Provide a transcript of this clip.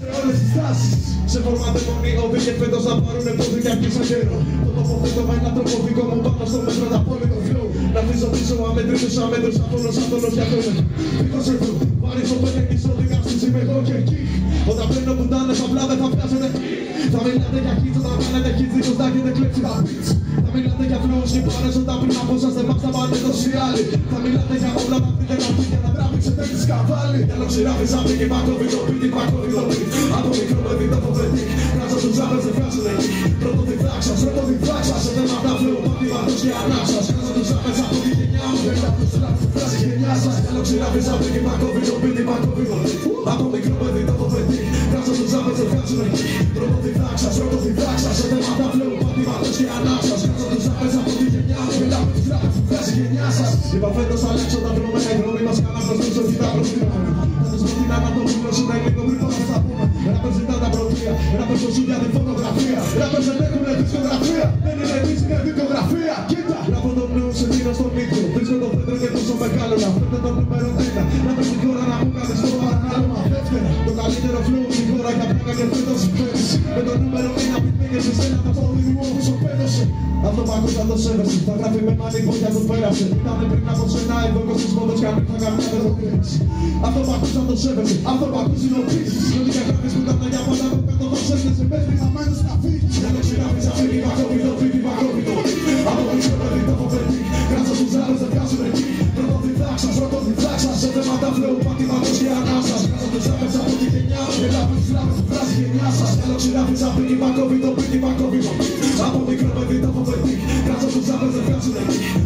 σε όλες τις τάσεις. Σε φορματεμονή οδηγέ φέτος να πάρουνε πόδι και αρχίσαν καιρό. Το τοποθέτω με ένα τρόπο δικό μου πάνω στο μέτρο τα πόλεμο flow. Να αφήσω πίσω αμέτρητους αμέτρους αφώνος άτονος για τον δίχως εδώ. Πάρεις το πέντε και σώδικα στους είμαι εγώ και εκεί. Όταν παίρνω πουτάνες απλά δεν θα πιάσετε. Θα μιλάτε για hits όταν κάνετε hits δίχως να έχετε κλέψει τα beats. Θα μιλάτε για flows και πάρες όταν πριν από σας δεν πάψα πάνε τόσοι άλλοι. Θα μιλάτε για όλα τα πείτε να πει και να τράβηξετε τη σκαβάλη. Για να ξηράφεις απ' και πακόβει το πίτι, πακόβει το πίτι. Από μικρό παιδί το φοβετή, κράζω τους άπες δεν βγάζουν εκεί. Πρώτο τη φλάξας, πρώτο τη φλάξας. Σε θέματα φλεού, πατήματος και ανάψας. Κράζω τους άπες από τη γενιά μου, δεν θα τους φράξω φράση γενιά σας. Για να ξηράφεις απ' και πακόβει το πίτι, πακόβει το πίτι. Από μικρό παιδί το φοβετή, κράζω τους άπες δεν βγάζουν εκεί. Πρώτο τη φλάξας, πρώτο τη φλάξας. Σε θέματα φλεού, πατήματος και ανάψας. Κράζω τους άπες από τη γενιά μου, δεν θα τους φράξω φράση γενιά σας. Είπα φέτος θα αλλάξω τα δρόμενα, οι δρόμοι μας κάναν μπροστούς, όχι τα προβλήματα. Θα τους πω την ανατομία σου να είναι λίγο γρήγορα θα τα πούμε. Ράπερς ζητά τα πρωτεία, ράπερς το σου για τη φωτογραφία. Ράπερς δεν έχουνε δισκογραφία, δεν είναι εμείς, είναι δικογραφία. Κοίτα! Ράπω το νέο σε μήνω στο μήκρο, βρίσκω το πέτρο και τόσο μεγάλο να φέρτε το νούμερο 1. Ράπερς στη χώρα να μου κάνεις το παρανάλωμα δεύτερα. Το καλύτερο flow στη χώρα για πλάκα και φέτος συμφέρεις. Με το νούμερο 1 πιτμίγες εσένα το πόδι μου όπως ο πέδωσε. Αυτό που άκουσα το σέβεσαι, θα γράφει με μανίκο για το πέρασε. Ήταν πριν από σένα εδώ κοστος μόδος κι αν ήρθα καμιά δεν το κρίνεις. Αυτό που άκουσα το σέβεσαι, αυτό που ακούς υλοποιήσεις. Και ό,τι και γράφεις που ήταν για πάντα το πέτω το σέβεσαι. Μέχρι να μένεις να φύγεις. Για το ξηγράφεις αφήνει πακόβι το πίτι, πακόβι το πίτι. Από μικρό παιδί το φοβερτή, κράζω τους άλλους δεν βγάζουν εκεί. Πρώτο τη φλάξας, πρώτο τη φλάξας. Σε θέματα φλεού, πατήματος και ανάσας. Κράζω τους άπες από τη γενιά μου και λάβω τους λάβους του φράση γενιά σας. Για το ξηγράφεις αφήνει πακόβι το πίτι, πακόβι το πίτι. Από μικρό παιδί το φοβερτή, κράζω τους άπες δεν βγάζουν εκεί.